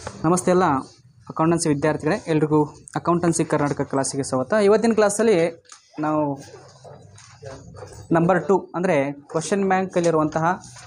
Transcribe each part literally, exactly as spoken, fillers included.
ನಮಸ್ತೆ ಎಲ್ಲ ಅಕೌಂಟೆನ್ಸಿ ವಿದ್ಯಾರ್ಥಿಗಳೇ, ಎಲ್ರಿಗೂ ಅಕೌಂಟೆನ್ಸಿ ಕರ್ನಾಟಕ ಕ್ಲಾಸಿಗೆ ಸ್ವಾಗತ. ಇವತ್ತಿನ ಕ್ಲಾಸಲ್ಲಿ ನಾವು ನಂಬರ್ ಟು ಅಂದರೆ ಕ್ವಶನ್ ಬ್ಯಾಂಕಲ್ಲಿರುವಂತಹ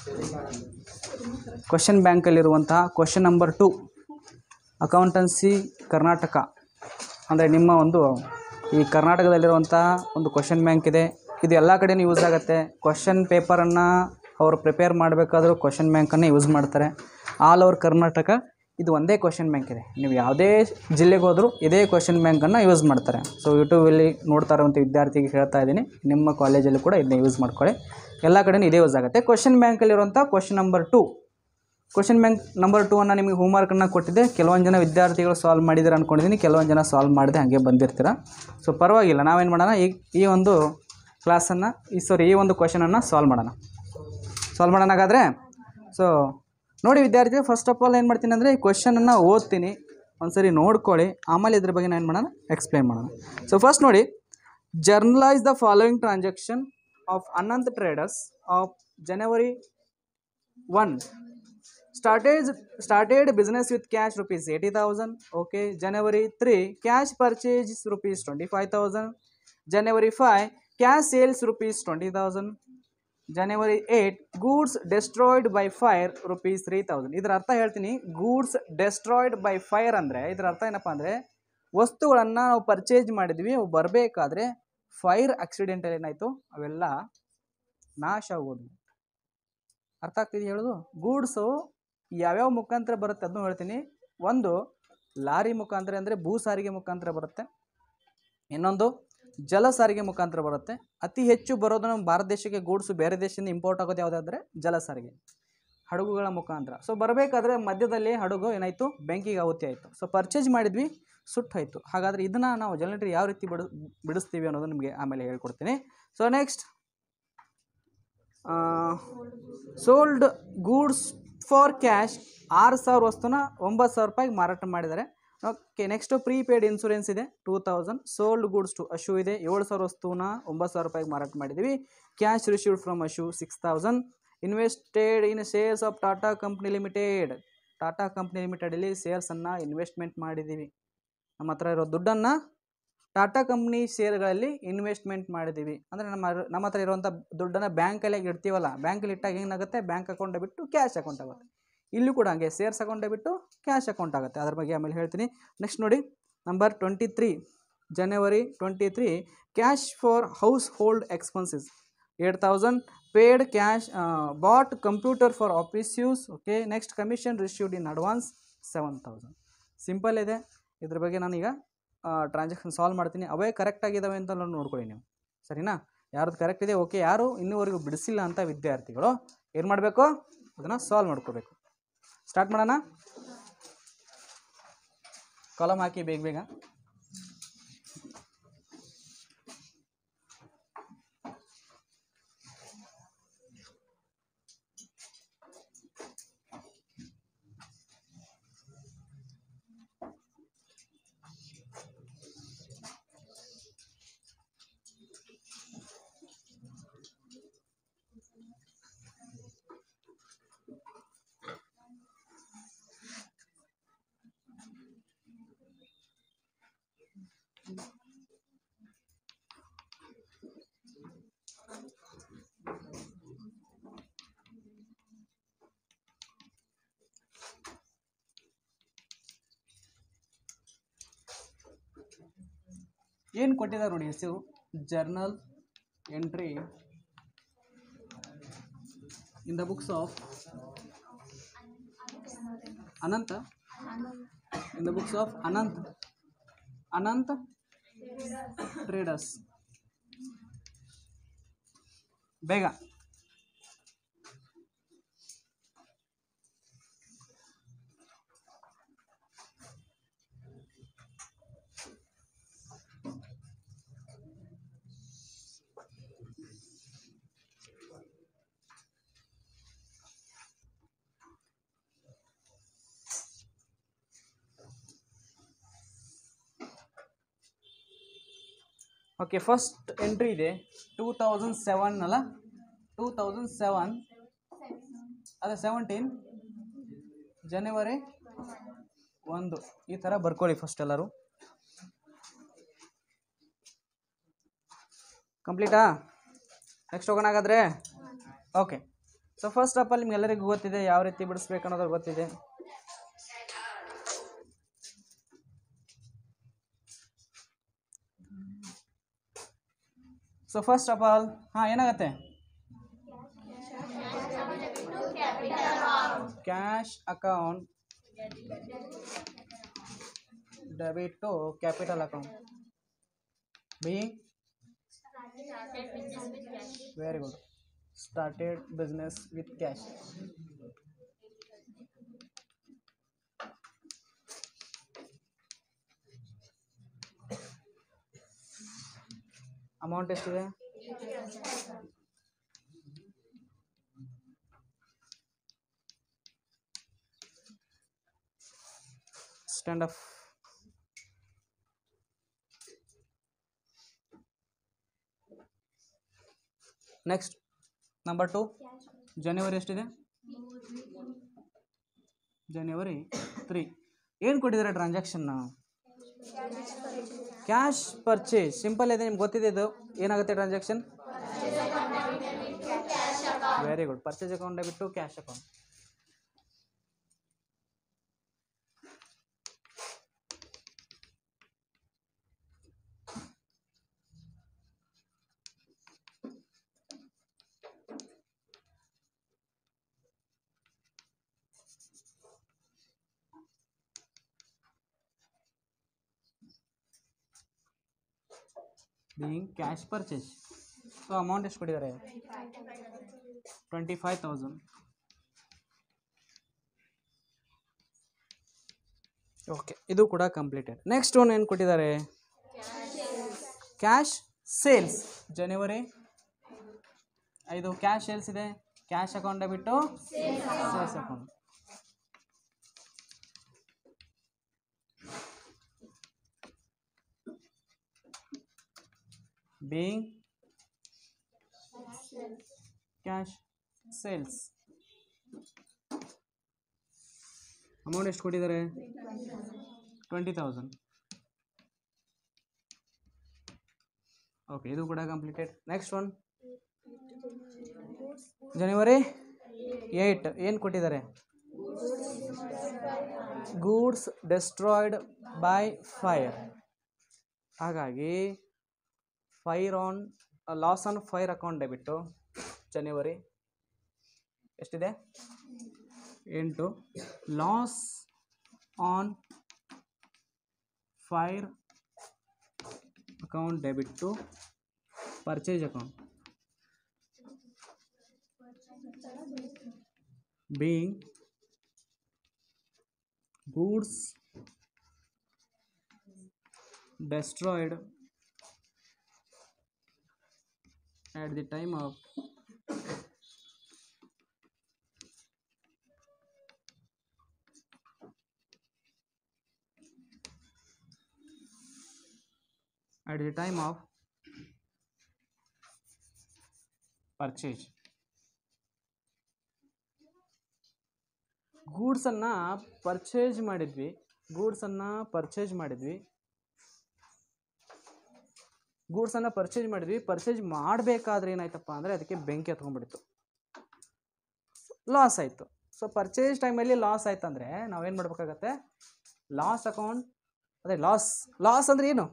ಕ್ವಶನ್ ಬ್ಯಾಂಕಲ್ಲಿರುವಂತಹ question number two accountancy Karnataka ಅಂದರೆ ನಿಮ್ಮ ಒಂದು ಈ ಕರ್ನಾಟಕದಲ್ಲಿರುವಂತಹ ಒಂದು ಕ್ವಶನ್ ಬ್ಯಾಂಕ್ ಇದೆ. ಇದು ಎಲ್ಲ ಕಡೆಯೂ ಯೂಸ್ ಆಗುತ್ತೆ. ಕ್ವಶನ್ ಪೇಪರನ್ನು ಅವರು ಪ್ರಿಪೇರ್ ಮಾಡಬೇಕಾದ್ರೂ ಕ್ವಶನ್ ಬ್ಯಾಂಕನ್ನು ಯೂಸ್ ಮಾಡ್ತಾರೆ. ಆಲ್ ಓವರ್ ಕರ್ನಾಟಕ ಇದು ಒಂದೇ ಕ್ವಶನ್ ಬ್ಯಾಂಕ್ ಇದೆ. ನೀವು ಯಾವುದೇ ಜಿಲ್ಲೆಗೆ ಹೋದರೂ ಇದೇ ಕ್ವಶನ್ ಬ್ಯಾಂಕನ್ನು ಯೂಸ್ ಮಾಡ್ತಾರೆ. ಸೊ ಯೂಟ್ಯೂಬಲ್ಲಿ ನೋಡ್ತಾ ಇರುವಂಥ ವಿದ್ಯಾರ್ಥಿಗೆ ಹೇಳ್ತಾ ಇದ್ದೀನಿ, ನಿಮ್ಮ ಕಾಲೇಜಲ್ಲೂ ಕೂಡ ಇದನ್ನ ಯೂಸ್ ಮಾಡ್ಕೊಳ್ಳಿ. ಎಲ್ಲ ಕಡೆಯೂ ಇದೇ ಯೂಸ್ ಆಗುತ್ತೆ. ಕ್ವಶನ್ ಬ್ಯಾಂಕಲ್ಲಿರುವಂಥ question number two question bank number two ಅನ್ನು ನಿಮಗೆ ಹೋಮ್ವರ್ಕನ್ನು ಕೊಟ್ಟಿದ್ದೆ. ಕೆಲವೊಂದು ಜನ ವಿದ್ಯಾರ್ಥಿಗಳು ಸಾಲ್ವ್ ಮಾಡಿದ್ದಾರೆ ಅಂದ್ಕೊಂಡಿದ್ದೀನಿ, ಕೆಲವೊಂದು ಜನ ಸಾಲ್ವ್ ಮಾಡಿದೆ ಹಾಗೆ ಬಂದಿರ್ತೀರ. ಸೊ ಪರವಾಗಿಲ್ಲ, ನಾವೇನು ಮಾಡೋಣ, ಈ ಈ ಒಂದು ಕ್ಲಾಸನ್ನು ಈ ಸಾರಿ ಈ ಒಂದು ಕ್ವಶನನ್ನು ಸಾಲ್ವ್ ಮಾಡೋಣ ಸಾಲ್ವ್ ಮಾಡೋಣ ಹಾಗಾದರೆ. ಸೊ ನೋಡಿ ವಿದ್ಯಾರ್ಥಿಗಳು, ಫಸ್ಟ್ ಆಫ್ ಆಲ್ ಏನು ಮಾಡ್ತೀನಿ ಅಂದರೆ ಈ ಕ್ವಶನನ್ನು ಓದ್ತೀನಿ, ಒಂದು ಸರಿ ನೋಡ್ಕೊಳ್ಳಿ, ಆಮೇಲೆ ಇದ್ರ ಬಗ್ಗೆ ನಾನು ಏನು ಮಾಡೋಣ ಎಕ್ಸ್ಪ್ಲೈನ್ ಮಾಡೋಣ. ಸೊ ಫಸ್ಟ್ ನೋಡಿ, journalise the following transaction of Anant traders of January one. started started business with cash rupees eighty thousand. Okay. January three, cash purchase rupees twenty-five thousand. January five, cash sales rupees twenty thousand. January eight, goods destroyed by fire rupees three thousand. ಇದರ ಅರ್ಥ ಹೇಳ್ತೀನಿ. Goods destroyed by fire ಅಂದರೆ ಇದರ ಅರ್ಥ ಏನಪ್ಪ ಅಂದರೆ, ವಸ್ತುಗಳನ್ನು ನಾವು ಪರ್ಚೇಸ್ ಮಾಡಿದ್ವಿ, ಅವು ಬರಬೇಕಾದ್ರೆ ಫೈರ್ ಆಕ್ಸಿಡೆಂಟಲ್ಲಿ ಏನಾಯಿತು, ಅವೆಲ್ಲ ನಾಶ ಆಗೋದು. ಅರ್ಥ ಆಗ್ತಿದೆ ಹೇಳೋದು? ಗೂಡ್ಸು ಯಾವ್ಯಾವ ಮುಖಾಂತರ ಬರುತ್ತೆ ಅದನ್ನು ಹೇಳ್ತೀನಿ. ಒಂದು ಲಾರಿ ಮುಖಾಂತರ ಅಂದರೆ ಭೂ ಸಾರಿಗೆ ಮುಖಾಂತರ ಬರುತ್ತೆ, ಇನ್ನೊಂದು ಜಲ ಸಾರಿಗೆ ಮುಖಾಂತರ ಬರುತ್ತೆ. ಅತಿ ಹೆಚ್ಚು ಬರೋದು ನಮ್ಮ ಭಾರತ ದೇಶಕ್ಕೆ ಗೂಡ್ಸು ಬೇರೆ ದೇಶದಿಂದ ಇಂಪೋರ್ಟ್ ಆಗೋದು ಯಾವುದಾದ್ರೆ ಜಲ ಸಾರಿಗೆ, ಹಡಗುಗಳ ಮುಖಾಂತರ. ಸೊ ಬರಬೇಕಾದ್ರೆ ಮಧ್ಯದಲ್ಲಿ ಹಡಗು ಏನಾಯಿತು, ಬೆಂಕಿಗೆ ಆಹುತಿ ಆಯಿತು. ಸೊ ಪರ್ಚೇಸ್ ಮಾಡಿದ್ವಿ, ಸುಟ್ಟಾಯಿತು. ಹಾಗಾದರೆ ಇದನ್ನು ನಾವು ಜನರೇಟರ್ ಯಾವ ರೀತಿ ಬಿಡು ಬಿಡಿಸ್ತೀವಿ ಅನ್ನೋದು ನಿಮಗೆ ಆಮೇಲೆ ಹೇಳ್ಕೊಡ್ತೀನಿ. So next, sold goods for cash, ಆರು ಸಾವಿರ ವಸ್ತುನ ಒಂಬತ್ತು ಸಾವಿರ ರೂಪಾಯಿಗೆ ಮಾರಾಟ ಮಾಡಿದ್ದಾರೆ. ಓಕೆ. ನೆಕ್ಸ್ಟು ಪ್ರೀಪೇಯ್ಡ್ ಇನ್ಸೂರೆನ್ಸ್ ಇದೆ two thousand. Sold goods to Ashu ಇದೆ, ಏಳು ಸಾವಿರ ವಸ್ತುನ ಒಂಬತ್ತು ಸಾವಿರ ರೂಪಾಯಿಗೆ ಮಾರಾಟ ಮಾಡಿದ್ದೀವಿ. Cash received from Ashu six thousand. Invested in shares of Tata company limited. Tata company ಲಿಮಿಟೆಡಲ್ಲಿ ಶೇರ್ಸನ್ನು ಇನ್ವೆಸ್ಟ್ಮೆಂಟ್ ಮಾಡಿದ್ದೀವಿ. ನಮ್ಮ ಹತ್ರ ಇರೋ ದುಡ್ಡನ್ನು ಟಾಟಾ ಕಂಪ್ನಿ ಶೇರ್ಗಳಲ್ಲಿ ಇನ್ವೆಸ್ಟ್ಮೆಂಟ್ ಮಾಡಿದ್ದೀವಿ. ಅಂದರೆ ನಮ್ಮ ನಮ್ಮ ಹತ್ರ ಇರುವಂಥ ದುಡ್ಡನ್ನು ಬ್ಯಾಂಕಲ್ಲಿ ಇಡ್ತೀವಲ್ಲ, ಬ್ಯಾಂಕಲ್ಲಿ ಇಟ್ಟಾಗ ಏನಾಗುತ್ತೆ, ಬ್ಯಾಂಕ್ ಅಕೌಂಟ್ ಬಿಟ್ಟು ಕ್ಯಾಶ್ ಅಕೌಂಟ್ ಆಗುತ್ತೆ. ಇಲ್ಲೂ ಕೂಡ ಹಂಗೆ ಸೇರ್ಸ್ ಅಕೌಂಟೇ ಬಿಟ್ಟು ಕ್ಯಾಶ್ ಅಕೌಂಟ್ ಆಗುತ್ತೆ. ಅದ್ರ ಬಗ್ಗೆ ಆಮೇಲೆ ಹೇಳ್ತೀನಿ. ನೆಕ್ಸ್ಟ್ ನೋಡಿ, number twenty three, January twenty three, cash for household expenses eight thousand. Paid cash bought computer for office use. Okay. Next, commission received in advance seven thousand. Simple ಇದೆ. ಇದ್ರ ಬಗ್ಗೆ ನಾನೀಗ ಟ್ರಾನ್ಸಾಕ್ಷನ್ ಸಾಲ್ವ್ ಮಾಡ್ತೀನಿ. ಅವೇ correct ಆಗಿದ್ದಾವೆ ಅಂತ ನೋಡ್ಕೊಳ್ಳಿ ನೀವು, ಸರಿನಾ? ಯಾರ್ದು ಕರೆಕ್ಟ್ ಇದೆ ಓಕೆ, ಯಾರು ಇನ್ನೂವರೆಗೂ ಬಿಡಿಸಿಲ್ಲ ಅಂತ ವಿದ್ಯಾರ್ಥಿಗಳು ಏನು ಮಾಡಬೇಕು, ಅದನ್ನು ಸಾಲ್ವ್ ಮಾಡ್ಕೋಬೇಕು. ಸ್ಟಾರ್ಟ್ ಮಾಡೋಣ. ಕಾಲಮ್ ಹಾಕಿ ಬೇಗ ಬೇಗ. ಏನು ಕೊಟ್ಟಿದ್ದಾರೆ ನೋಡಿ ಹೆಸರು, journal entry in the books of Ananta in the books of Anant Anant traders. ಬೇಗ ಓಕೆ. ಫಸ್ಟ್ ಎಂಟ್ರಿ ಇದೆ ಟೂ ತೌಸಂಡ್ ಸೆವೆನ್ ಅಲ್ಲ, ಟೂ ತೌಸಂಡ್ ಸೆವೆನ್ ಅದೇ ಸೆವೆಂಟೀನ್ ಜನವರಿ ಒಂದು ಈ ಥರ ಬರ್ಕೊಳ್ಳಿ ಫಸ್ಟ್ ಎಲ್ಲರೂ. ಕಂಪ್ಲೀಟಾ? ನೆಕ್ಸ್ಟ್ ಹೋಗೋಣ ಹಾಗಾದರೆ. Okay, so first of all ನಿಮ್ಗೆಲ್ಲರಿಗೂ ಗೊತ್ತಿದೆ ಯಾವ ರೀತಿ ಬಿಡಿಸ್ಬೇಕು ಅನ್ನೋದು ಗೊತ್ತಿದೆ. ಸೊ ಫಸ್ಟ್ ಆಫ್ ಆಲ್ ಹಾಂ ಏನಾಗುತ್ತೆ? Cash account debit to capital account be very good. Started business with cash. Amount ಎಷ್ಟಿದೆ? Stand up. Next number two, January ಎಷ್ಟಿದೆ? January three. ಏನು ಕೊಟ್ಟಿದ್ದಾರೆ ಟ್ರಾನ್ಸಾಕ್ಷನ್ನ? Cash purchase. ಸಿಂಪಲ್ ಇದೆ, ನಿಮ್ಗೆ ಗೊತ್ತಿದೆ ಇದು. ಏನಾಗುತ್ತೆ transaction? Very good. Purchase account ಬಿಟ್ಟು cash account. being cash purchase. So amount ಎಷ್ಟು ಕೊಟ್ಟಿದ್ದಾರೆ? Twenty five thousand. ಓಕೆ, ಇದು ಕೂಡ ಕಂಪ್ಲೀಟೆಡ್. ನೆಕ್ಸ್ಟ್ ಒನ್ ಏನು ಕೊಟ್ಟಿದ್ದಾರೆ? Cash sales. ಜನವರಿ ಐದು ಕ್ಯಾಶ್ ಸೇಲ್ಸ್ ಇದೆ. ಕ್ಯಾಶ್ ಅಕೌಂಟ್ ಬಿಟ್ಟು sales account. being cash sales. Amount ಎಷ್ಟು ಕೊಟ್ಟಿದ್ದಾರೆ? Twenty thousand. ಓಕೆ, ಇದು ಕೂಡ completed. Next one January eight ಏನು ಕೊಟ್ಟಿದ್ದಾರೆ? Goods destroyed by fire. ಹಾಗಾಗಿ fire on loss on fire account debit January ಎಷ್ಟಿದೆ? ಎಂಟು. Loss on fire account debit to purchase account being goods destroyed at the time of at the time of purchase. ಗೂಡ್ಸನ್ನು purchase ಮಾಡಿದ್ವಿ ಗೂಡ್ಸನ್ನು purchase ಮಾಡಿದ್ವಿ ಗೂಡ್ಸನ್ನು purchase ಮಾಡಿದ್ವಿ purchase ಮಾಡಬೇಕಾದ್ರೆ ಏನಾಯ್ತಪ್ಪ ಅಂದರೆ ಅದಕ್ಕೆ ಬೆಂಕಿ ಹತ್ಕೊಂಡ್ಬಿಡ್ತು, ಲಾಸ್ ಆಯಿತು. ಸೊ ಪರ್ಚೇಸ್ ಟೈಮಲ್ಲಿ ಲಾಸ್ ಆಯ್ತು ಅಂದರೆ ನಾವೇನು ಮಾಡಬೇಕಾಗತ್ತೆ? ಲಾಸ್ ಅಕೌಂಟ್ ಅದೇ ಲಾಸ್ ಲಾಸ್ ಅಂದರೆ ಏನು?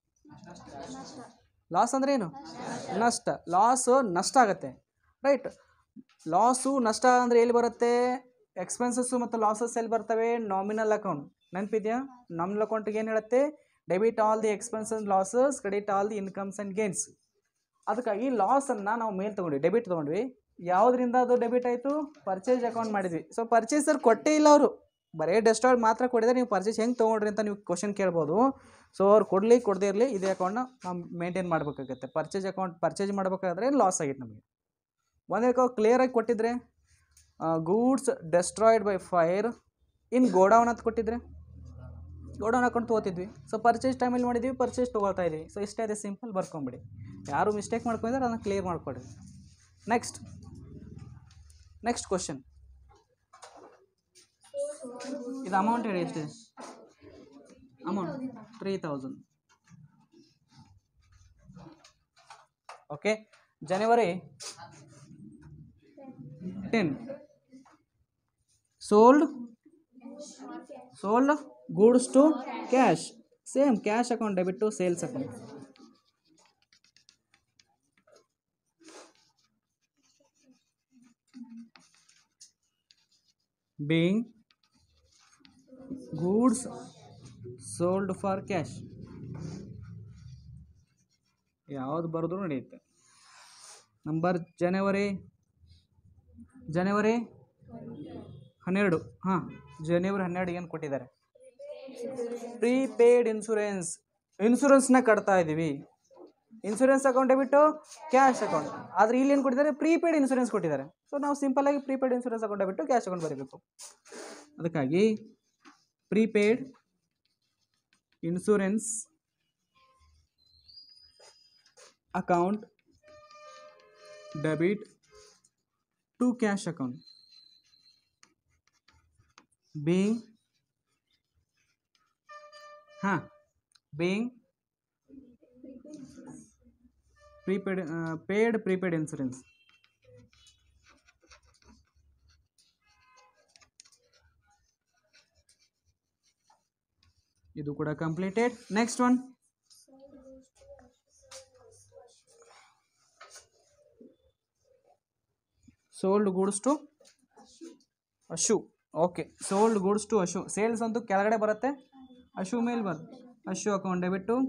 ಲಾಸ್ ಅಂದರೆ ಏನು? ನಷ್ಟ. ಲಾಸು ನಷ್ಟ ಆಗುತ್ತೆ, ರೈಟ್? ಲಾಸು ನಷ್ಟ ಅಂದರೆ ಎಲ್ಲಿ ಬರುತ್ತೆ? ಎಕ್ಸ್ಪೆನ್ಸಸ್ಸು ಮತ್ತು ಲಾಸಸ್ ಎಲ್ಲಿ ಬರ್ತವೆ? Nominal account. ನೆನಪಿದೆಯಾ? ನಾಮಿನಲ್ ಅಕೌಂಟಿಗೆ ಏನು ಹೇಳುತ್ತೆ? Debit all the expense and losses, credit all the incomes and gains. ಅದಕ್ಕಾಗಿ ಲಾಸನ್ನು ನಾವು ಮೇಲೆ ತೊಗೊಂಡ್ವಿ, ಡೆಬಿಟ್ ತೊಗೊಂಡ್ವಿ. ಯಾವುದರಿಂದ ಅದು ಡೆಬಿಟ್ ಆಯಿತು? ಪರ್ಚೇಸ್ ಅಕೌಂಟ್ ಮಾಡಿದ್ವಿ. ಸೊ ಪರ್ಚೇಸರ್ ಕೊಟ್ಟೇ ಇಲ್ಲ, ಅವರು ಬರೀ ಡೆಸ್ಟಾರ್ಡ್ ಮಾತ್ರ ಕೊಟ್ಟಿದ್ದಾರೆ. ನೀವು ಪರ್ಚೇಸ್ ಹೆಂಗೆ ತೊಗೊಂಡ್ರಿ ಅಂತ ನೀವು ಕ್ವಶನ್ ಕೇಳ್ಬೋದು. ಸೊ ಅವ್ರು ಕೊಡಲಿ ಕೊಡದೇ ಇರಲಿ ಇದೇ ಅಕೌಂಟ್ನ ನಾವು ಮೇಂಟೈನ್ ಮಾಡಬೇಕಾಗತ್ತೆ. ಪರ್ಚೇಸ್ ಅಕೌಂಟ್ ಪರ್ಚೇಸ್ ಮಾಡಬೇಕಾದ್ರೆ ಲಾಸ್ ಆಗಿತ್ತು ನಮಗೆ. ಒಂದೇ ಕ್ಲಿಯರಾಗಿ ಕೊಟ್ಟಿದ್ರೆ goods destroyed by fire in godown ಅಂತ ಕೊಟ್ಟಿದ್ರೆ ಗೋಡೌನ್ ಅಕೌಂಟ್ ತೊಗೋತಿದ್ವಿ. ಸೊ ಪರ್ಚೇಸ್ ಟೈಮಲ್ಲಿ ಮಾಡಿದ್ವಿ, ಪರ್ಚೇಸ್ ತೊಗೊಳ್ತಾ ಇದ್ವಿ. ಸೊ ಇಷ್ಟೇ ಇದೆ, ಸಿಂಪಲ್ ಬರ್ಕೊಂಬಿಡಿ. ಯಾರು ಮಿಸ್ಟೇಕ್ ಮಾಡ್ಕೊಂಡಿದ್ರೆ ಅದನ್ನು ಕ್ಲಿಯರ್ ಮಾಡಿಕೊಡ್ರಿ. ನೆಕ್ಸ್ಟ್ ನೆಕ್ಸ್ಟ್ ಕ್ವಶನ್ ಇದು ಅಮೌಂಟ್ ಹೇಳಿ ಎಷ್ಟಿದೆ amount three thousand. Okay, January ten sold sold goods to cash, same cash account debit to sales account. being goods sold for cash, ಯಾವುದು ಬರೆದ್ರು ನಡೆಯುತ್ತೆ. ನಂಬರ್ ಜನವರಿ ಜನವರಿ ಹನ್ನೆರಡು ಹಾಂ ಜನವರಿ ಹನ್ನೆರಡು ಏನು ಕೊಟ್ಟಿದ್ದಾರೆ? ಪ್ರೀಪೇಯ್ಡ್ ಇನ್ಶೂರೆನ್ಸ್, ಇನ್ಶೂರೆನ್ಸ್ನ ಕಟ್ತಾ ಇದ್ದೀವಿ. Insurance account debit cash account, ಆದರೆ ಇಲ್ಲಿ ಏನು ಕೊಟ್ಟಿದ್ದಾರೆ? ಪ್ರೀಪೇಯ್ಡ್ ಇನ್ಶೂರೆನ್ಸ್ ಕೊಟ್ಟಿದ್ದಾರೆ. ಸೊ ನಾವು ಸಿಂಪಲ್ ಆಗಿ prepaid insurance account debit cash account ಬರೀಬೇಕು. ಅದಕ್ಕಾಗಿ prepaid insurance account debit to cash account being ಹಾಂ being prepaid uh, paid prepaid insurance. ಇದು ಕೂಡ completed. Next one sold goods to Ashu. Okay, sold goods to Ashu, sales ಅಂತೂ ಕೆಳಗಡೆ ಬರುತ್ತೆ, ಅಶು ಮೇಲ್ ಬರುತ್ತೆ. Ashu account debit to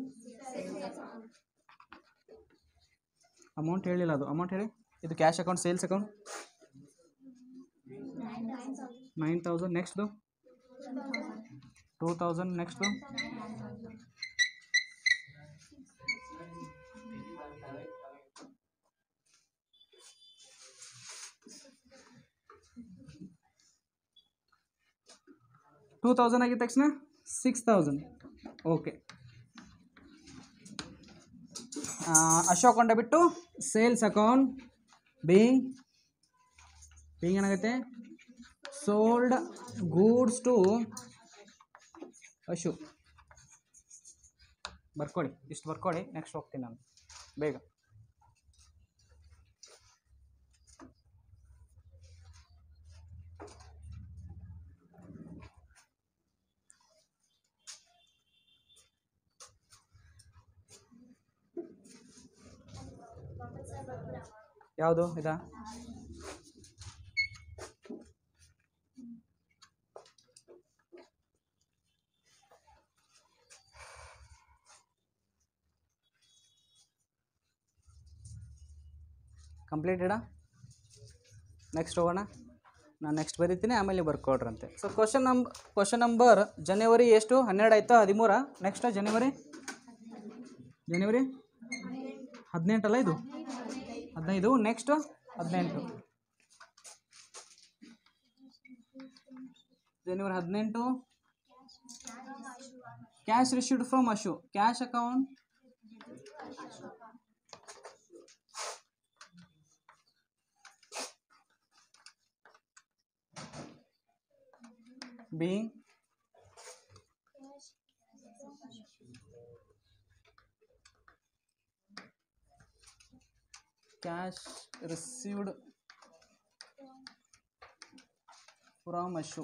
amount ಹೇಳಿಲ್ಲ, ಅದು ಅಮೌಂಟ್ ಹೇಳಿ. ಇದು cash account, sales account nine thousand. ನೆಕ್ಸ್ಟ್ದು ಟೂ ತೌಸಂಡ್. ನೆಕ್ಸ್ಟ್ದು ಟೂ ತೌಸಂಡ್ ಆಗಿದ ತಕ್ಷಣ six thousand. Okay, Ashu account debit to sales account being being ಏನಾಗುತ್ತೆ? Sold goods to Ashu. ಬರ್ಕೊಳ್ಳಿ, ಇಷ್ಟು ಬರ್ಕೊಳ್ಳಿ. ನೆಕ್ಸ್ಟ್ ಹೋಗ್ತೀನಿ ನಾನು ಬೇಗ. ಯಾವುದು ಇದಾ? ಕಂಪ್ಲೀಟೆಡಾ? ನೆಕ್ಸ್ಟ್ ಹೋಗೋಣ. ನಾನು ನೆಕ್ಸ್ಟ್ ಬರೀತೀನಿ, ಆಮೇಲೆ ಬರ್ಕೊಡ್ರಂತೆ. So question number question number ಜನವರಿ ಎಷ್ಟು? ಹನ್ನೆರಡು ಆಯಿತು, ಹದಿಮೂರ. ನೆಕ್ಸ್ಟ್ ಜನವರಿ ಜನವರಿ ಹದಿನೆಂಟಲ್ಲ, ಇದು ಹದಿನೈದು. ನೆಕ್ಸ್ಟು ಹದಿನೆಂಟು, ಜನವರಿ ಹದಿನೆಂಟು. Cash received from Ashu, cash account being cash received from Ashu.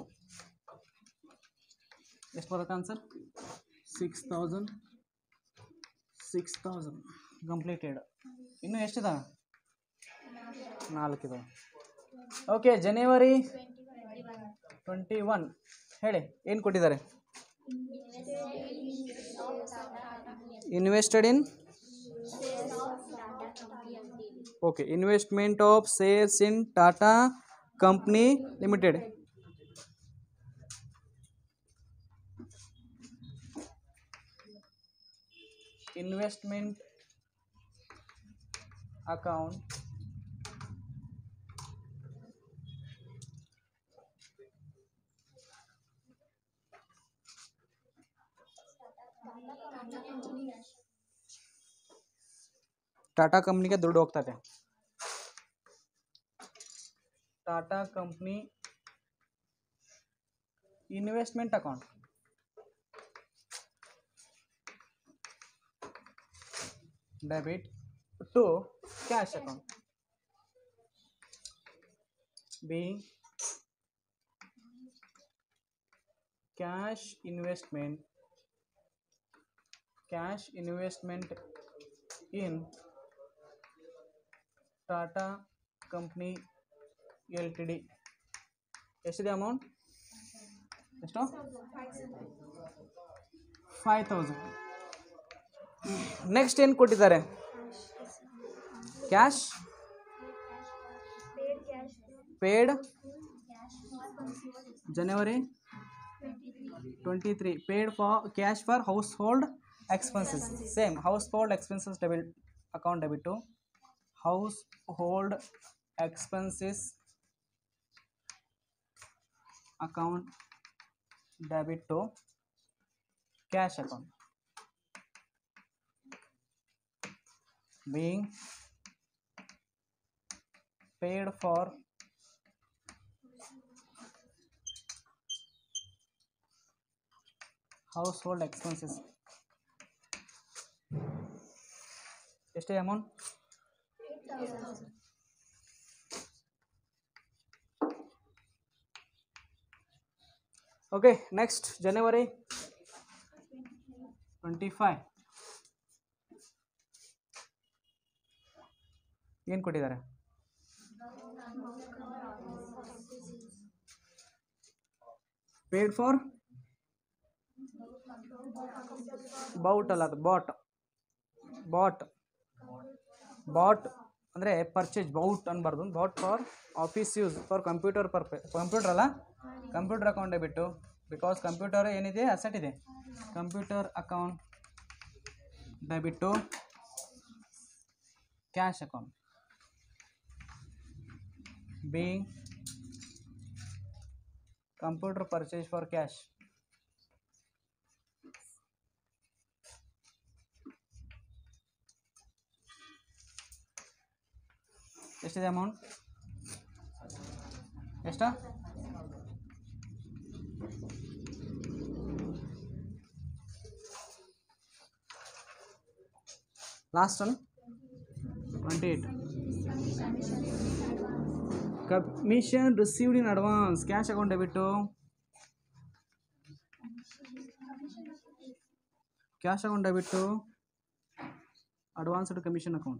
ಎಷ್ಟು ಬರುತ್ತೆ answer? Six thousand. Six thousand completed. ಇನ್ನೂ ಎಷ್ಟಿದಾವೆ? ನಾಲ್ಕಿದಾವೆ. ಓಕೆ, ಜನವರಿ ಟ್ವೆಂಟಿ ಒನ್ ಹೇಳಿ, ಏನು ಕೊಟ್ಟಿದ್ದಾರೆ? Invested in okay investment of shares in Tata company limited. Investment account Tata ಕಂಪ್ನಿಗೆ ದುಡ್ಡು ಹೋಗ್ತದೆ. Tata company investment account, debit to cash account, being cash investment cash investment in Tata Company Ltd. ಎಷ್ಟಿದೆ amount? ಎಷ್ಟು? Five thousand. Next ಏನು ಕೊಟ್ಟಿದ್ದಾರೆ? Cash paid January twenty three paid for cash for household expenses. Same household expenses debit account debit to household expenses account debit to cash account, being paid for household expenses. ಎಷ್ಟೇ amount? Okay, next January twenty five ಏನು ಕೊಟ್ಟಿದ್ದಾರೆ? Paid for bought ಅಲ್ಲ, ಅದು bought bought bought ಅಂದರೆ purchase, bought ಅನ್ಬಾರ್ದು. Bought for office use for computer ಪರ್ಪೆ computer ಅಲ್ಲ, computer account debit, because computer ಏನಿದೆ ಅಸೆಟ್ ಇದೆ. Computer account debit cash account, being computer purchase for cash. ಎಷ್ಟಿದೆ amount? ಎಷ್ಟ? Last one twenty eight. Commission received in advance cash account debit cash account debit advanced commission account,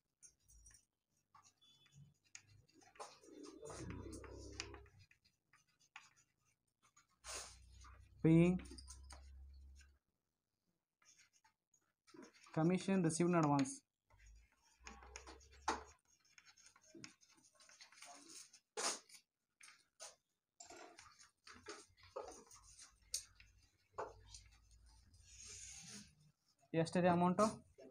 paying commission received in advance. ಎಷ್ಟಿದೆ amount?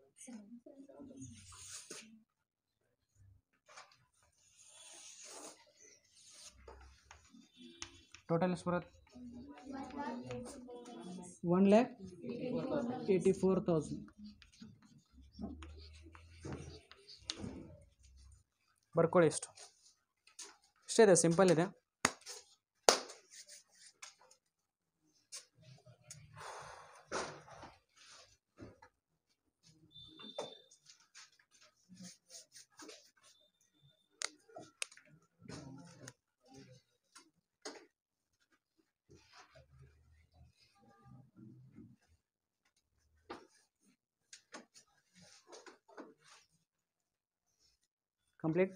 Total ಎಷ್ಟು ಬರುತ್ತೆ? One lakh eighty four thousand. ಬರ್ಕೊಳ್ಳಿ. ಎಷ್ಟು ಇಷ್ಟೇ ಇದೆ, simple ಇದೆ. ಕಂಪ್ಲೀಟ್.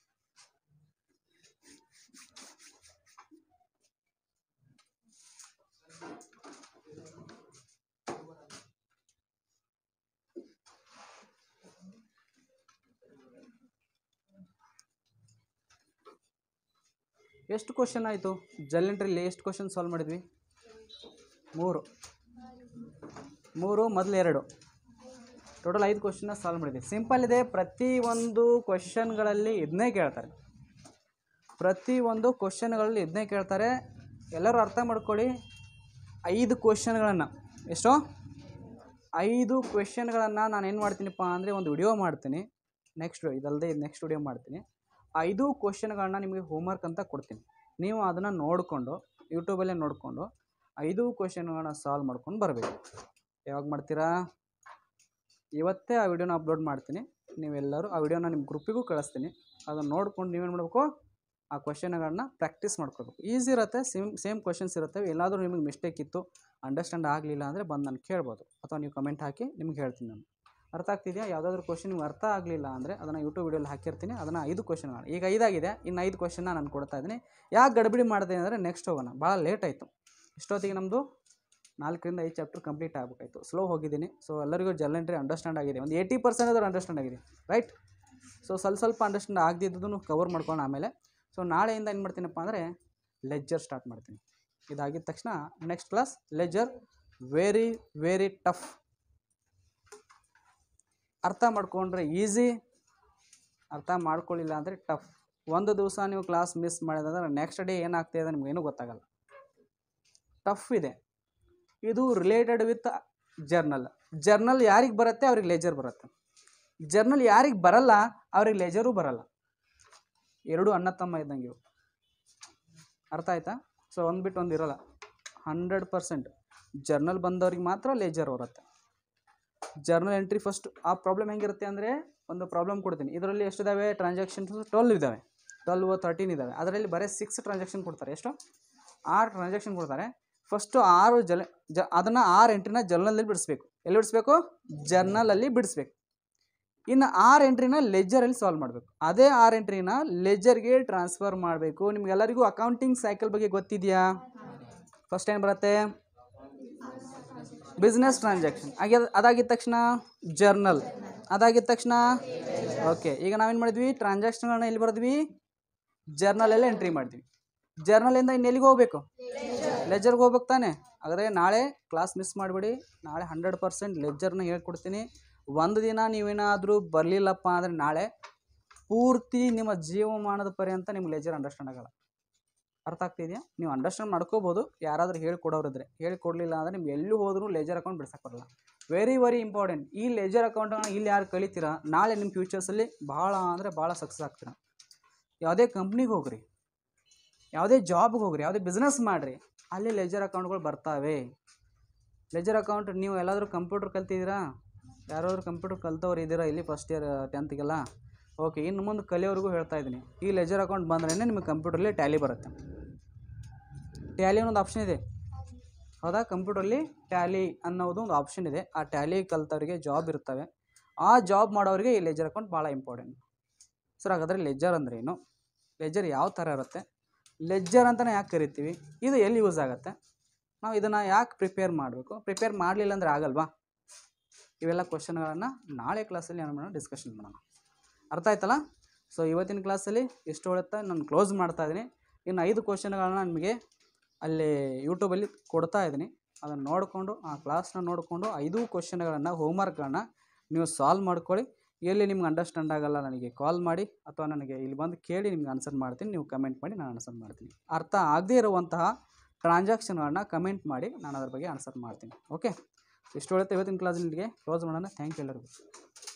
ಎಷ್ಟು ಕ್ವಶನ್ ಆಯಿತು? ಜರ್ನಲ್ ಎಂಟ್ರಿಲಿ ಎಷ್ಟು ಕ್ವಶನ್ ಸಾಲ್ವ್ ಮಾಡಿದ್ವಿ? ಮೂರು ಮೂರು ಮೊದಲು ಎರಡು, ಟೋಟಲ್ ಐದು ಕ್ವಶನ್ನ ಸಾಲ್ವ್ ಮಾಡಿದ್ವಿ. ಸಿಂಪಲ್ ಇದೆ. ಪ್ರತಿ ಒಂದು ಕ್ವಶನ್ಗಳಲ್ಲಿ ಇದನ್ನೇ ಕೇಳ್ತಾರೆ, ಪ್ರತಿ ಒಂದು ಕ್ವಶನ್ಗಳಲ್ಲಿ ಇದನ್ನೇ ಕೇಳ್ತಾರೆ. ಎಲ್ಲರೂ ಅರ್ಥ ಮಾಡ್ಕೊಳ್ಳಿ. ಐದು ಕ್ವಶನ್ಗಳನ್ನು, ಎಷ್ಟೋ ಐದು ಕ್ವೆಶನ್ಗಳನ್ನು ನಾನು ಏನು ಮಾಡ್ತೀನಿಪ್ಪ ಅಂದರೆ ಒಂದು ವಿಡಿಯೋ ಮಾಡ್ತೀನಿ. ನೆಕ್ಸ್ಟ್ ಇದಲ್ಲದೆ ನೆಕ್ಸ್ಟ್ ವಿಡಿಯೋ ಮಾಡ್ತೀನಿ. ಐದು ಕ್ವಶನ್ಗಳನ್ನ ನಿಮಗೆ ಹೋಮ್ವರ್ಕ್ ಅಂತ ಕೊಡ್ತೀನಿ. ನೀವು ಅದನ್ನು ನೋಡಿಕೊಂಡು ಯೂಟ್ಯೂಬಲ್ಲೇ ನೋಡಿಕೊಂಡು ಐದು ಕ್ವಶನ್ಗಳನ್ನ ಸಾಲ್ವ್ ಮಾಡ್ಕೊಂಡು ಬರಬೇಕು. ಯಾವಾಗ ಮಾಡ್ತೀರಾ? ಇವತ್ತೇ ಆ ವಿಡಿಯೋನ ಅಪ್ಲೋಡ್ ಮಾಡ್ತೀನಿ. ನೀವೆಲ್ಲರೂ ಆ ವಿಡಿಯೋನ ನಿಮ್ಮ ಗ್ರೂಪಿಗೂ ಕಳಿಸ್ತೀನಿ. ಅದನ್ನು ನೋಡ್ಕೊಂಡು ನೀವೇನು ಮಾಡಬೇಕು, ಆ ಕ್ವಶನ್ಗಳನ್ನ ಪ್ರಾಕ್ಟೀಸ್ ಮಾಡ್ಕೋಬೇಕು. ಈಸಿ ಇರುತ್ತೆ, ಸೇಮ್ ಸೇಮ್ ಕ್ವಶನ್ಸ್ ಇರುತ್ತೆ. ಎಲ್ಲಾದರೂ ನಿಮಗೆ ಮಿಸ್ಟೇಕ್ ಇತ್ತು, ಅಂಡರ್ಸ್ಟ್ಯಾಂಡ್ ಆಗಲಿಲ್ಲ ಅಂದರೆ ಬಂದು ನಾನು ಕೇಳ್ಬೋದು, ಅಥವಾ ನೀವು ಕಮೆಂಟ್ ಹಾಕಿ ನಿಮ್ಗೆ ಹೇಳ್ತೀನಿ. ನಾನು ಅರ್ಥ ಆಗ್ತಿದೆಯಾ? ಯಾವುದಾದ್ರೂ ಕ್ವಶನ್ ನಿಮ್ಗೆ ಅರ್ಥ ಆಗಲಿಲ್ಲ ಅಂದರೆ ಅದನ್ನು ಯೂಟ್ಯೂಬ್ ವಿಡಿಯೋಲಿ ಹಾಕಿರ್ತೀನಿ. ಅದನ್ನು ಐದು ಕ್ವಶನ್ಗಳು, ಈಗ ಐದಾಗಿದೆ, ಇನ್ನು ಐದು ಕ್ವಶನ್ನ ನಾನು ಕೊಡ್ತಾ ಇದ್ದೀನಿ. ಯಾಕೆ ಗಡಿಬಿಡಿ ಮಾಡಿದೆ ಅಂದರೆ ನೆಕ್ಸ್ಟ್ ಹೋಗೋಣ, ಭಾಳ ಲೇಟ್ ಆಯಿತು. ಇಷ್ಟೊತ್ತಿಗೆ ನಮ್ಮದು ನಾಲ್ಕರಿಂದ ಐದು ಚಾಪ್ಟರ್ ಕಂಪ್ಲೀಟ್ ಆಗಬೇಕಾಯಿತು. ಸ್ಲೋ ಹೋಗಿದ್ದೀನಿ. ಸೊ ಎಲ್ಲರಿಗೂ ಜರ್ನಲ್ ಎಂಟ್ರಿ ಅಂಡರ್ಸ್ಟ್ಯಾಂಡ್ ಆಗಿದೆ, ಒಂದು ಏಯ್ಟಿ ಪರ್ಸೆಂಟ್ ಆದರೂ ಅಂಡರ್ಸ್ಟ್ಯಾಂಡ್ ಆಗಿದೆ, ರೈಟ್? ಸೊ ಸ್ವಲ್ಪ ಸ್ವಲ್ಪ ಅಂಡರ್ಸ್ಟ್ಯಾಂಡ್ ಆಗದಿದ್ದನ್ನು ಕವರ್ ಮಾಡ್ಕೊಂಡು ಆಮೇಲೆ ಸೊ ನಾಳೆಯಿಂದ ಏನು ಮಾಡ್ತೀನಪ್ಪ ಅಂದರೆ ಲೆಜ್ಜರ್ ಸ್ಟಾರ್ಟ್ ಮಾಡ್ತೀನಿ. ಇದಾಗಿದ ತಕ್ಷಣ next class ledger. Very very tough. ಅರ್ಥ ಮಾಡ್ಕೊಂಡ್ರೆ ಈಸಿ, ಅರ್ಥ ಮಾಡ್ಕೊಳ್ಳಿಲ್ಲ ಅಂದರೆ ಟಫ್. ಒಂದು ದಿವಸ ನೀವು ಕ್ಲಾಸ್ ಮಿಸ್ ಮಾಡಿದ್ರೆ ನೆಕ್ಸ್ಟ್ ಡೇ ಏನಾಗ್ತಿದೆ ಅಂದರೆ ನಿಮಗೇನು ಗೊತ್ತಾಗಲ್ಲ. ಟಫ್ ಇದೆ. ಇದು ರಿಲೇಟೆಡ್ ವಿತ್ ಜರ್ನಲ್. ಜರ್ನಲ್ ಯಾರಿಗೆ ಬರುತ್ತೆ ಅವ್ರಿಗೆ ಲೆಜರ್ ಬರುತ್ತೆ. ಜರ್ನಲ್ ಯಾರಿಗೆ ಬರಲ್ಲ ಅವ್ರಿಗೆ ಲೆಜರು ಬರಲ್ಲ. ಎರಡು ಅಣ್ಣ ತಮ್ಮ ಇದ್ದಂಗೆ ಇವು. ಅರ್ಥ ಆಯ್ತಾ? ಸೊ ಒಂದು ಬಿಟ್ಟು ಒಂದು ಇರೋಲ್ಲ. ಹಂಡ್ರೆಡ್ ಪರ್ಸೆಂಟ್ ಜರ್ನಲ್ ಬಂದವ್ರಿಗೆ ಮಾತ್ರ ಲೆಜರ್ ಬರುತ್ತೆ. Journal entry first. ಆ ಪ್ರಾಬ್ಲಮ್ ಹೆಂಗಿರುತ್ತೆ ಅಂದರೆ, ಒಂದು ಪ್ರಾಬ್ಲಮ್ ಕೊಡ್ತೀನಿ. ಇದರಲ್ಲಿ ಎಷ್ಟಿದ್ದಾವೆ ಟ್ರಾನ್ಸಾಕ್ಷನ್ಸ್? ಟ್ವೆಲ್ ಇದ್ದಾವೆ, ಟ್ವೆಲ್ವ್ ತರ್ಟೀನ್ ಇದ್ದಾವೆ. ಅದರಲ್ಲಿ ಬರೀ ಸಿಕ್ಸ್ ಟ್ರಾನ್ಸಾಕ್ಷನ್ ಕೊಡ್ತಾರೆ. ಎಷ್ಟು? ಆರು ಟ್ರಾನ್ಸಾಕ್ಷನ್ ಕೊಡ್ತಾರೆ. ಫಸ್ಟು ಆರು ಜಲ ಜ ಅದನ್ನು ಆರು ಎಂಟ್ರಿನ ಜರ್ನಲಲ್ಲಿ ಬಿಡಿಸ್ಬೇಕು. ಎಲ್ಲಿ ಬಿಡಿಸ್ಬೇಕು? ಜರ್ನಲಲ್ಲಿ ಬಿಡಿಸ್ಬೇಕು. ಇನ್ನು ಆರು ಎಂಟ್ರಿನ ಲೆಜರಲ್ಲಿ ಸಾಲ್ವ್ ಮಾಡಬೇಕು. ಅದೇ ಆರು ಎಂಟ್ರಿನ ಲೆಜರ್ಗೆ ಟ್ರಾನ್ಸ್ಫರ್ ಮಾಡಬೇಕು. ನಿಮಗೆಲ್ಲರಿಗೂ ಅಕೌಂಟಿಂಗ್ ಸೈಕಲ್ ಬಗ್ಗೆ ಗೊತ್ತಿದೆಯಾ? ಫಸ್ಟ್ ಏನು ಬರುತ್ತೆ? Business transaction. ಹಾಗೆ ಅದಾಗಿದ್ದ ತಕ್ಷಣ ಜರ್ನಲ್, ಅದಾಗಿದ್ದ ತಕ್ಷಣ ಓಕೆ. ಈಗ ನಾವೇನು ಮಾಡಿದ್ವಿ? ಟ್ರಾನ್ಸಾಕ್ಷನ್ಗಳನ್ನ ಎಲ್ಲಿ ಬರೆದ್ವಿ? ಜರ್ನಲಲ್ಲೇ ಎಂಟ್ರಿ ಮಾಡಿದ್ವಿ. ಜರ್ನಲಿಂದ ಇನ್ನು ಎಲ್ಲಿಗೆ ಹೋಗಬೇಕು? ಲೆಜರ್ಗೆ ಹೋಗ್ಬೇಕು ತಾನೆ. ಹಾಗಾದರೆ ನಾಳೆ ಕ್ಲಾಸ್ ಮಿಸ್ ಮಾಡಿಬಿಡಿ. ನಾಳೆ ಹಂಡ್ರೆಡ್ ಪರ್ಸೆಂಟ್ ಲೆಜರ್ನ ಹೇಳ್ಕೊಡ್ತೀನಿ. ಒಂದು ದಿನ ನೀವೇನಾದರೂ ಬರಲಿಲ್ಲಪ್ಪ ಅಂದರೆ ನಾಳೆ ಪೂರ್ತಿ ನಿಮ್ಮ ಜೀವಮಾನದ ಪರ್ಯಂತ ನಿಮ್ಗೆ ಲೆಜರ್ ಅಂಡರ್ಸ್ಟ್ಯಾಂಡ್ ಆಗಲ್ಲ. ಅರ್ಥ ಆಗ್ತಿದೆಯಾ? ನೀವು ಅಂಡರ್ಸ್ಟ್ಯಾಂಡ್ ಮಾಡ್ಕೋಬೋದು ಯಾರಾದರೂ ಹೇಳ್ಕೊಡೋರಿದ್ರೆ. ಹೇಳ್ಕೊಡ್ಲಿಲ್ಲ ಅಂದರೆ ನಿಮ್ಗೆ ಎಲ್ಲೂ ಹೋದರೂ ಲೆಜರ್ ಅಕೌಂಟ್ ಬಿಡ್ಸಕ್ಕೆ ಬರಲ್ಲ. Very very important. ಈ ಲೆಜರ್ ಅಕೌಂಟನ್ನು ಇಲ್ಲಿ ಯಾರು ಕಲಿತೀರಾ, ನಾಳೆ ನಿಮ್ಮ ಫ್ಯೂಚರ್ಸಲ್ಲಿ ಭಾಳ ಅಂದರೆ ಭಾಳ ಸಕ್ಸಸ್ ಆಗ್ತೀರ. ಯಾವುದೇ ಕಂಪ್ನಿಗೆ ಹೋಗ್ರಿ, ಯಾವುದೇ ಜಾಬ್ಗೆ ಹೋಗ್ರಿ, ಯಾವುದೇ ಬಿಸ್ನೆಸ್ ಮಾಡಿರಿ, ಅಲ್ಲಿ ಲೆಜರ್ ಅಕೌಂಟ್ಗಳು ಬರ್ತಾವೆ. ಲೆಜರ್ ಅಕೌಂಟ್ ನೀವು ಎಲ್ಲಾದರೂ ಕಂಪ್ಯೂಟರ್ ಕಲ್ತಿದ್ದೀರಾ? ಯಾರಾದರೂ ಕಂಪ್ಯೂಟರ್ ಕಲ್ತವ್ರು ಇದ್ದೀರಾ ಇಲ್ಲಿ ಫಸ್ಟ್ ಇಯರ್ ಟೆಂತ್ಗೆಲ್ಲ? ಓಕೆ, ಇನ್ನು ಮುಂದೆ ಕಲಿಯೋರಿಗೂ ಹೇಳ್ತಾ ಇದ್ದೀನಿ. ಈ ಲೆಜರ್ ಅಕೌಂಟ್ ಬಂದ್ರೇ ನಿಮಗೆ ಕಂಪ್ಯೂಟರಲ್ಲಿ ಟ್ಯಾಲಿ ಬರುತ್ತೆ. ಟ್ಯಾಲಿ ಅನ್ನೋದು ಆಪ್ಷನ್ ಇದೆ, ಹೌದಾ? ಕಂಪ್ಯೂಟರಲ್ಲಿ ಟ್ಯಾಲಿ ಅನ್ನೋದು ಒಂದು ಆಪ್ಷನ್ ಇದೆ. ಆ ಟ್ಯಾಲಿ ಕಲ್ತವ್ರಿಗೆ ಜಾಬ್ ಇರ್ತವೆ. ಆ ಜಾಬ್ ಮಾಡೋರಿಗೆ ಈ ಲೆಜರ್ ಅಕೌಂಟ್ ಭಾಳ ಇಂಪಾರ್ಟೆಂಟ್. ಸರ್ ಹಾಗಾದರೆ ಲೆಜರ್ ಅಂದರೆ ಏನು? ಲೆಜರ್ ಯಾವ ಥರ ಇರುತ್ತೆ? ಲೆಜರ್ ಅಂತಲೇ ಯಾಕೆ ಕರಿತೀವಿ? ಇದು ಎಲ್ಲಿ ಯೂಸ್ ಆಗುತ್ತೆ? ನಾವು ಇದನ್ನು ಯಾಕೆ ಪ್ರಿಪೇರ್ ಮಾಡಬೇಕು? ಪ್ರಿಪೇರ್ ಮಾಡಲಿಲ್ಲ ಅಂದರೆ ಆಗಲ್ವಾ? ಇವೆಲ್ಲ ಕ್ವಶನ್ಗಳನ್ನು ನಾಳೆ ಕ್ಲಾಸಲ್ಲಿ ಏನು ಮಾಡೋಣ, ಡಿಸ್ಕಷನ್ ಮಾಡೋಣ. ಅರ್ಥ ಆಯ್ತಲ್ಲ? ಸೊ ಇವತ್ತಿನ ಕ್ಲಾಸಲ್ಲಿ ಎಷ್ಟು ಹೇಳುತ್ತೆ ನಾನು ಕ್ಲೋಸ್ ಮಾಡ್ತಾ ಇದ್ದೀನಿ. ಇನ್ನು ಐದು ಕ್ವಶನ್ಗಳನ್ನ ನಿಮಗೆ ಅಲ್ಲಿ ಯೂಟ್ಯೂಬಲ್ಲಿ ಕೊಡ್ತಾ ಇದ್ದೀನಿ. ಅದನ್ನು ನೋಡಿಕೊಂಡು ಆ ಕ್ಲಾಸ್ನ ನೋಡಿಕೊಂಡು ಐದು ಕ್ವಶನ್ಗಳನ್ನು ಹೋಮ್ವರ್ಕ್ಗಳನ್ನ ನೀವು ಸಾಲ್ವ್ ಮಾಡ್ಕೊಳ್ಳಿ. ಎಲ್ಲಿ ನಿಮ್ಗೆ ಅಂಡರ್ಸ್ಟ್ಯಾಂಡ್ ಆಗಲ್ಲ ನನಗೆ ಕಾಲ್ ಮಾಡಿ, ಅಥವಾ ನನಗೆ ಇಲ್ಲಿ ಬಂದು ಕೇಳಿ ನಿಮ್ಗೆ ಆನ್ಸರ್ ಮಾಡ್ತೀನಿ. ನೀವು ಕಮೆಂಟ್ ಮಾಡಿ ನಾನು ಆನ್ಸರ್ ಮಾಡ್ತೀನಿ. ಅರ್ಥ ಆಗದೇ ಇರುವಂತಹ ಟ್ರಾನ್ಸಾಕ್ಷನ್ಗಳನ್ನ ಕಮೆಂಟ್ ಮಾಡಿ ನಾನು ಅದ್ರ ಬಗ್ಗೆ ಆನ್ಸರ್ ಮಾಡ್ತೀನಿ. ಓಕೆ, ಇಷ್ಟು ಹೇಳುತ್ತೆ ಇವತ್ತಿನ ಕ್ಲಾಸಲ್ಲಿಗೆ ಕ್ಲೋಸ್ ಮಾಡೋಣ. ಥ್ಯಾಂಕ್ ಯು ಎಲ್ಲರಿಗೂ.